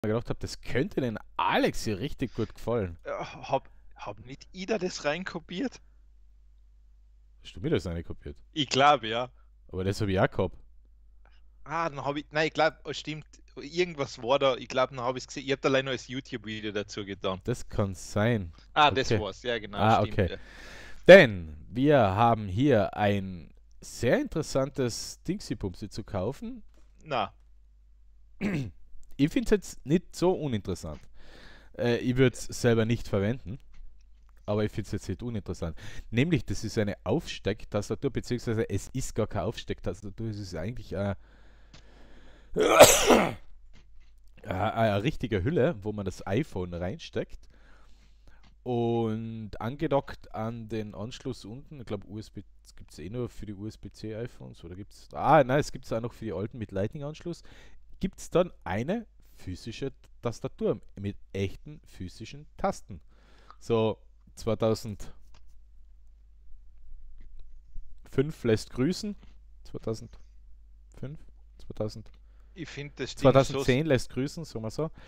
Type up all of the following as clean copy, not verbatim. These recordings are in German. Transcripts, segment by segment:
gedacht habe, das könnte den Alex hier richtig gut gefallen. Hab nicht Ida das reinkopiert? Hast du mir das eine kopiert? Ich glaube, ja. Aber das habe ich auch gehabt. Dann habe ich, nein, ich glaube, stimmt, irgendwas war da, ich glaube, dann habe ich es gesehen, ich habe da allein noch das YouTube-Video dazu getan. Das kann sein. Das Okay. war's, ja, genau, Ah, stimmt, okay. ja. Denn wir haben hier ein sehr interessantes Dingsy-Pumsi zu kaufen. Na, Ich finde es jetzt nicht so uninteressant. Ich würde es selber nicht verwenden, aber ich finde es jetzt nicht uninteressant. Nämlich, das ist eine Aufstecktastatur, beziehungsweise es ist gar keine Aufstecktastatur, es ist eigentlich eine richtige Hülle, wo man das iPhone reinsteckt und angedockt an den Anschluss unten. Ich glaube, USB gibt es eh nur für die USB-C iPhones oder gibt es. Ah, nein, es gibt es auch noch für die alten mit Lightning-Anschluss. Gibt es dann eine physische Tastatur mit echten physischen Tasten. So 2005 lässt grüßen. 2005, 2000, ich finde das Ding so, 2010 lässt grüßen, sagen wir so.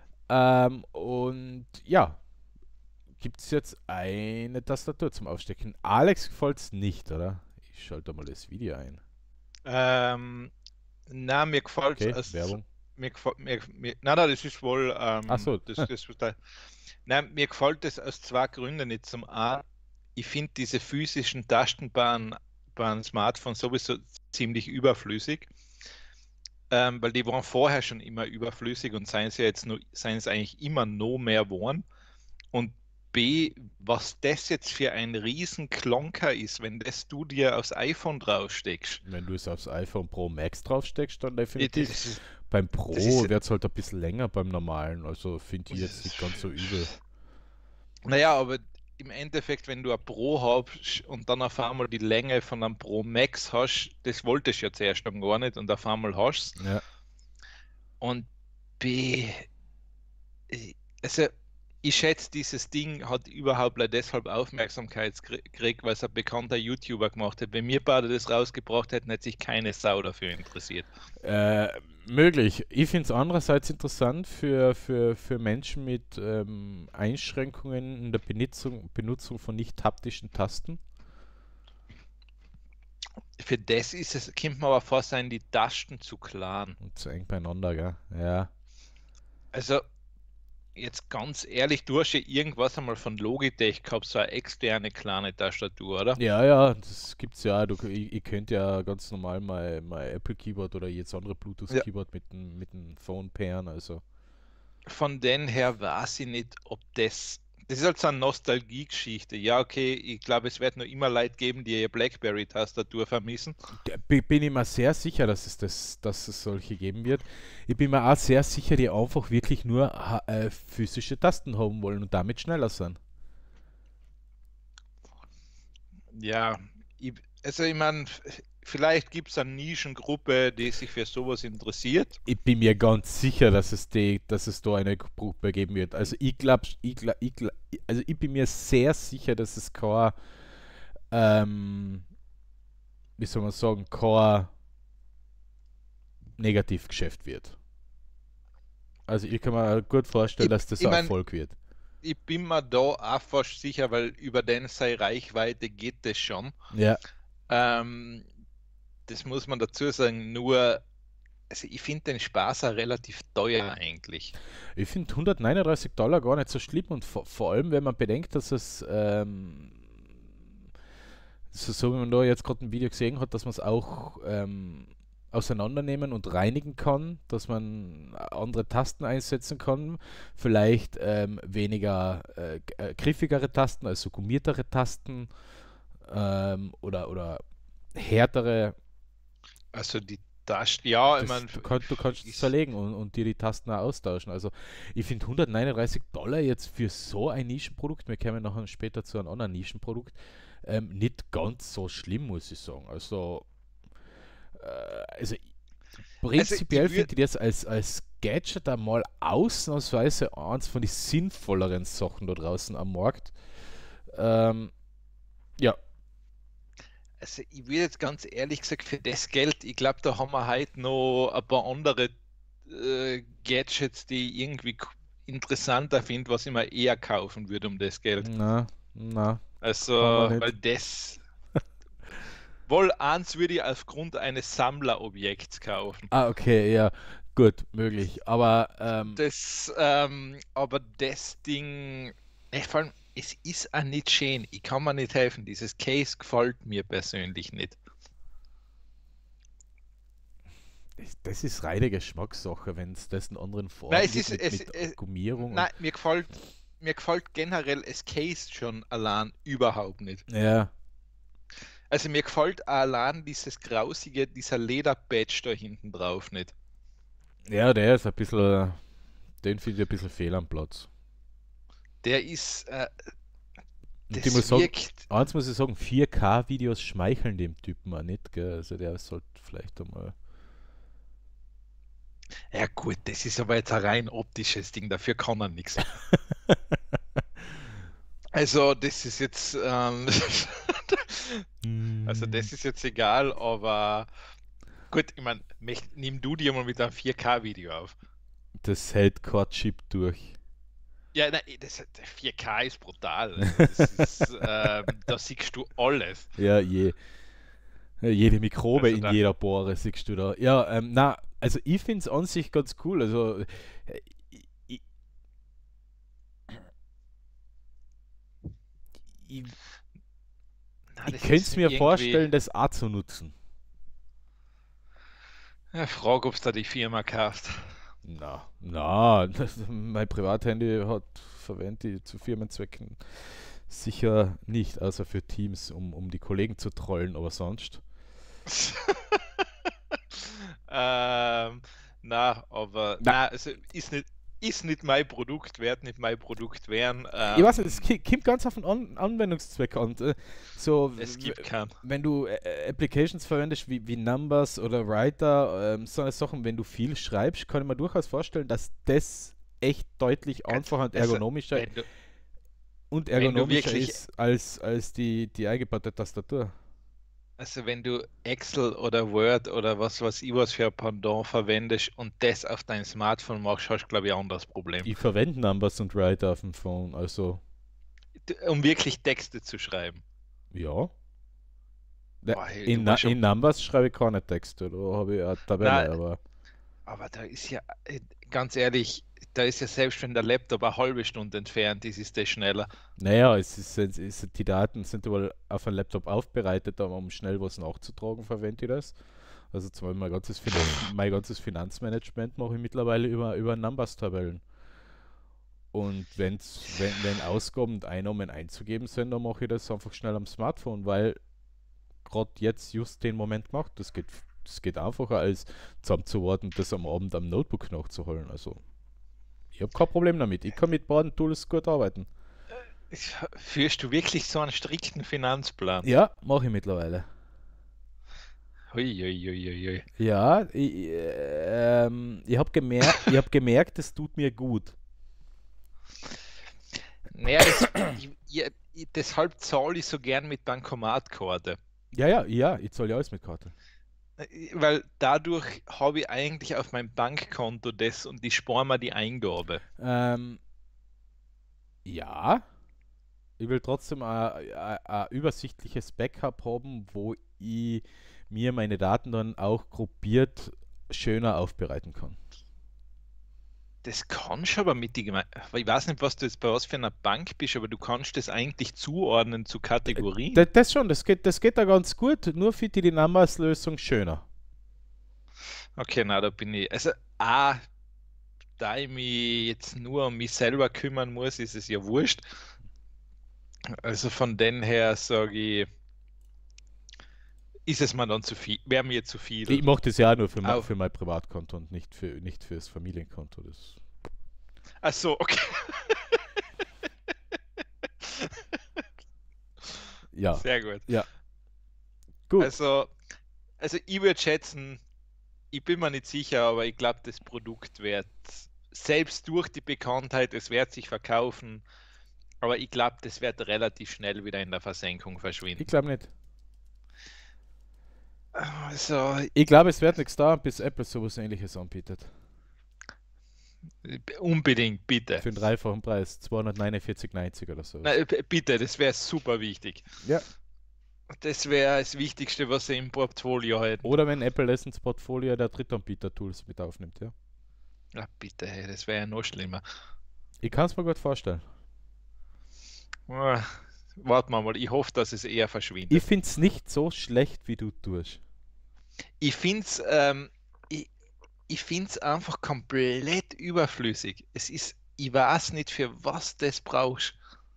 Und ja, gibt es jetzt eine Tastatur zum Aufstecken. Alex gefällt es nicht, oder? Ich schalte mal das Video ein. ähm, na, mir gefällt's Okay, als, Werbung. nein, das ist wohl, Achso, nein, mir gefällt es aus zwei Gründen nicht. Zum einen, ich finde diese physischen Tasten beim Smartphone sowieso ziemlich überflüssig. Weil die waren vorher schon immer überflüssig und seien sie jetzt nur, seien es eigentlich immer noch mehr geworden. Und B, was das jetzt für ein riesen Klonker ist, wenn das du dir aufs iPhone draufsteckst. wenn du es aufs iPhone Pro Max draufsteckst, dann definitiv. Das ist, Beim das Pro ist, wird es halt ein bisschen länger beim normalen, also finde ich das jetzt ist nicht ganz so übel. naja, aber im Endeffekt, wenn du ein Pro hast und dann auf einmal die Länge von einem Pro Max hast, das wolltest du ja zuerst dann gar nicht und auf einmal hast du Ja, und B, also ich schätze, dieses Ding hat überhaupt nicht deshalb Aufmerksamkeit gekriegt, weil es ein bekannter YouTuber gemacht hat. Wenn wir beide das rausgebracht hätten, hätte sich keine Sau dafür interessiert. Äh, möglich. Ich finde es andererseits interessant für Menschen mit Einschränkungen in der Benutzung von nicht haptischen Tasten. Für das ist es, kommt man aber vor sein, die Tasten zu klaren. Und so eng beieinander, gell? Ja. Also jetzt ganz ehrlich, du hast ja irgendwas einmal von Logitech gehabt, so eine externe kleine Tastatur, oder? Ja, ja, das gibt's ja. Ich könnte ja ganz normal mein Apple Keyboard oder jetzt andere Bluetooth Ja. Keyboard mit dem Phone pairen, also. Von den her weiß ich nicht, ob das ist halt so eine Nostalgie-Geschichte. Ja, okay, ich glaube, es wird noch immer Leute geben, die ihre BlackBerry-Tastatur vermissen. Bin ich mir sehr sicher, dass es solche geben wird. Ich bin mir auch sehr sicher, die einfach wirklich nur physische Tasten haben wollen und damit schneller sind. Ja, also ich meine, vielleicht gibt es eine Nischengruppe, die sich für sowas interessiert. Ich bin mir ganz sicher, dass es da eine Gruppe geben wird. Also also ich bin mir sehr sicher, dass es kein, ähm, wie soll man sagen, kein Negativgeschäft wird. Also ich kann mir gut vorstellen, Ich, dass das ich ein meine, Erfolg wird. ich bin mir da auch fast sicher, weil über den seine Reichweite geht es schon. Ja, Ähm, das muss man dazu sagen, nur, also ich finde den Spaß auch relativ teuer eigentlich. ich finde $139 gar nicht so schlimm und vor allem, wenn man bedenkt, dass es so wie man da jetzt gerade ein Video gesehen hat, dass man es auch auseinandernehmen und reinigen kann, dass man andere Tasten einsetzen kann, vielleicht weniger griffigere Tasten, also gummiertere Tasten oder härtere. Also die Tasten, ja, ich Das, meine, du kannst es ist, zerlegen und dir die Tasten auch austauschen. Also ich finde $139 jetzt für so ein Nischenprodukt, wir kommen nachher später zu einem anderen Nischenprodukt, nicht ganz so schlimm, muss ich sagen. Also also prinzipiell ich finde würde, ich das als Gadget einmal ausnahmsweise eins von den sinnvolleren Sachen da draußen am Markt. Ähm, ja, also ich würde jetzt ganz ehrlich gesagt, für das Geld, ich glaube, da haben wir heute noch ein paar andere Gadgets, die ich irgendwie interessanter finde, was ich mir eher kaufen würde um das Geld. Na, na, Also, kann man weil nicht. das, wohl eins würde ich aufgrund eines Sammlerobjekts kaufen. Ah, okay, ja, gut, möglich. Aber, Aber das Ding, vor allem, es ist auch nicht schön. Ich kann mir nicht helfen. Dieses Case gefällt mir persönlich nicht. das ist reine Geschmackssache, wenn es das in anderen Nein, Farben gibt, mit Gummierung und. nein, mir gefällt generell das Case schon allein überhaupt nicht. Ja, Also mir gefällt auch allein dieses grausige, dieser Leder-Badge da hinten drauf nicht. ja, der ist ein bisschen, den finde ich ein bisschen fehl am Platz. Der ist, Und ich das muss sagen, wirkt, eins muss ich sagen, 4K-Videos schmeicheln dem Typen auch nicht, gell? Also der sollte vielleicht einmal. ja gut, das ist aber jetzt ein rein optisches Ding, dafür kann er nichts. Also das ist jetzt, also das ist jetzt egal, aber gut, ich meine, nimm du dir mal mit einem 4K-Video auf. Das hält kein Chip durch. Ja, nein, 4K ist brutal. Also das ist, da siehst du alles. Ja, jede Mikrobe Also in da, jeder Pore siehst du da. Ja, na, also ich finde es an sich ganz cool. Also ich, ich, na, ich das könnte ist es nicht mir irgendwie. vorstellen, das auch zu nutzen. Ja, frage, ob es da die Firma kauft. Na, mein Privathandy hat verwende ich zu Firmenzwecken sicher nicht, außer für Teams, um die Kollegen zu trollen, aber sonst. ähm, na, aber Na, na, also ist nicht mein Produkt, wird nicht mein Produkt werden. ich weiß nicht, es kommt ganz auf den Anwendungszweck an. So, Es gibt keinen. wenn du Applications verwendest wie Numbers oder Writer, so eine Sachen, wenn du viel schreibst, kann ich mir durchaus vorstellen, dass das echt deutlich einfacher und Also, ergonomischer wenn du, und wenn du ergonomischer wirklich, ist als die eingebaute Tastatur. also wenn du Excel oder Word oder was weiß ich was für ein Pendant verwendest und das auf dein Smartphone machst, hast du, glaube ich, ein anderes Problem. Ich verwende Numbers und Writer auf dem Phone, also Um wirklich Texte zu schreiben. ja. Boah, hey, du warst schon. In Numbers schreibe ich keine Texte, da habe ich eine Na, Tabelle, aber aber da ist ja, ganz ehrlich, da ist ja selbst wenn der Laptop eine halbe Stunde entfernt ist, ist das schneller. naja, die Daten sind wohl auf einem Laptop aufbereitet, aber um schnell was nachzutragen, verwende ich das. Also zum Beispiel mein ganzes Finanzmanagement mache ich mittlerweile über Numbers-Tabellen. Und wenn Ausgaben und Einnahmen einzugeben sind, dann mache ich das einfach schnell am Smartphone, weil gerade jetzt just den Moment gemacht. Das geht einfacher als zusammenzuwarten und das am Abend am Notebook nachzuholen. Also ich habe kein Problem damit. Ich kann mit beiden Tools gut arbeiten. Führst du wirklich so einen strikten Finanzplan? Ja, mache ich mittlerweile. Hui, hui, hui, hui, hui. Ja, ich hab gemerkt, es tut mir gut. Naja, deshalb zahle ich so gern mit Bankomatkarte. Ja, ich zahle ja alles mit Karte. Weil dadurch habe ich eigentlich auf meinem Bankkonto das und ich spare mir die Eingabe. Ähm, ja, ich will trotzdem ein übersichtliches Backup haben, wo ich mir meine Daten dann auch gruppiert schöner aufbereiten kann. Das kannst du aber mit die ich weiß nicht, was du jetzt bei was für einer Bank bist, aber du kannst das eigentlich zuordnen zu Kategorien. Das schon, das geht da ganz gut, nur für die Numbers-Lösung schöner. Okay, na, da bin ich. Also, A, da ich mich jetzt nur um mich selber kümmern muss, ist es ja wurscht. Also von den her sage ich, ist es mir dann zu viel, wäre mir zu Ich viel. mache das ja auch nur Au. für mein Privatkonto und nicht fürs Familienkonto. Ach so, okay. Ja, Sehr gut. ja, gut. Also, also ich würde schätzen, ich bin mir nicht sicher, aber ich glaube, das Produkt wird selbst durch die Bekanntheit, es wird sich verkaufen, aber ich glaube, das wird relativ schnell wieder in der Versenkung Ich verschwinden. glaube nicht. Also, Ich glaube, es wird nichts dauern, bis Apple sowas ähnliches anbietet. Unbedingt, bitte. Für den dreifachen Preis, 249,90 oder so. Bitte, das wäre super wichtig. Ja. Das wäre das Wichtigste, was sie im Portfolio halten. Oder wenn Apple das ins Portfolio der Drittanbieter-Tools mit aufnimmt, ja. Ja, bitte, hey, das wäre ja noch schlimmer. Ich kann es mir gut vorstellen. Warten wir mal, ich hoffe, dass es eher Ich verschwindet. finde es nicht so schlecht, wie du tust. Ich finde es ich find's einfach komplett überflüssig. Ich weiß nicht, für was das brauchst.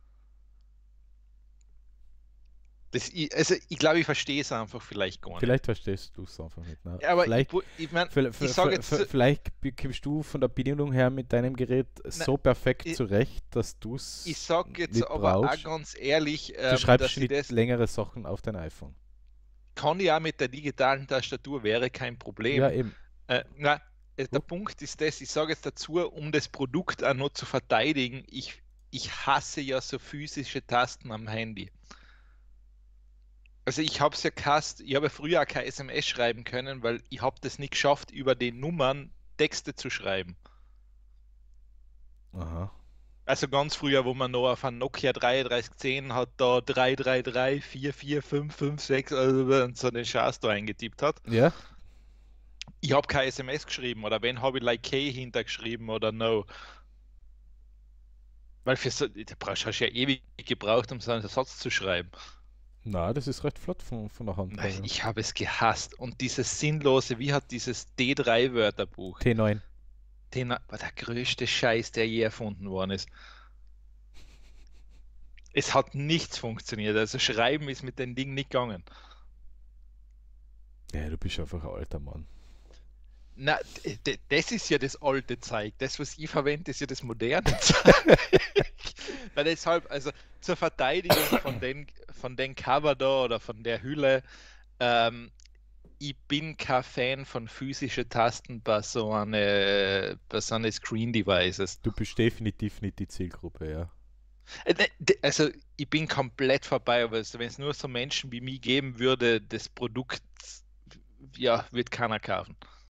Also ich glaube, ich verstehe es einfach vielleicht gar nicht. Vielleicht verstehst du es einfach nicht. Ne? Aber Vielleicht, ich meine, vielleicht, ich sage jetzt, vielleicht kommst du von der Bedienung her mit deinem Gerät so perfekt ich- zurecht, dass du es ich sage jetzt nicht aber auch brauchst. ganz ehrlich, Du schreibst dass ich nicht das längere Sachen auf dein iPhone. kann ich auch mit der digitalen Tastatur, wäre kein Problem. Ja, eben. Der Gut. Punkt ist das, ich sage jetzt dazu, um das Produkt auch noch zu verteidigen, ich hasse ja so physische Tasten am Handy. Also ich habe es ja gehasst, ich habe früher auch kein SMS schreiben können, weil ich habe das nicht geschafft, über die Nummern Texte zu schreiben. Aha. Also ganz früher, wo man noch auf einem Nokia 3310 hat, da 333 44556 also so den Scheiß da eingetippt hat. Ja? Ich habe kein SMS geschrieben oder wenn, habe ich like K hintergeschrieben oder no. Weil da hast du ja ewig gebraucht, um so einen Satz zu schreiben. Na, das ist recht flott von der Hand. Nein, ich habe es gehasst. Und dieses sinnlose, wie hat dieses D3-Wörterbuch, T9. war der größte Scheiß, der je erfunden worden ist. Es hat nichts funktioniert. Also schreiben ist mit den Dingen nicht gegangen. Ja, du bist einfach ein alter Mann. Na, das ist ja das alte Zeug. Das, was ich verwende, ist ja das moderne Zeug. Na, deshalb, also zur Verteidigung von den Cover da oder von der Hülle, ich bin kein Fan von physischen Tasten bei so eine Screen Devices. Du bist definitiv nicht die Zielgruppe, ja. Also ich bin komplett vorbei, aber wenn es nur so Menschen wie mich geben würde, das Produkt, ja, wird keiner kaufen.